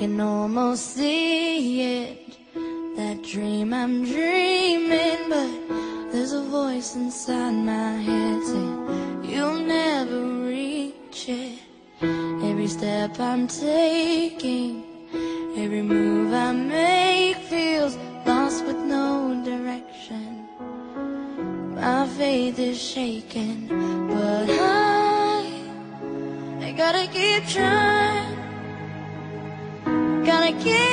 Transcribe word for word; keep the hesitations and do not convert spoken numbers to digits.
can almost see it, that dream I'm dreaming, but there's a voice inside my head saying you'll never reach it. Every step I'm taking, every move I make feels lost with no direction. My faith is shaking, but I, I gotta keep trying, gotta keep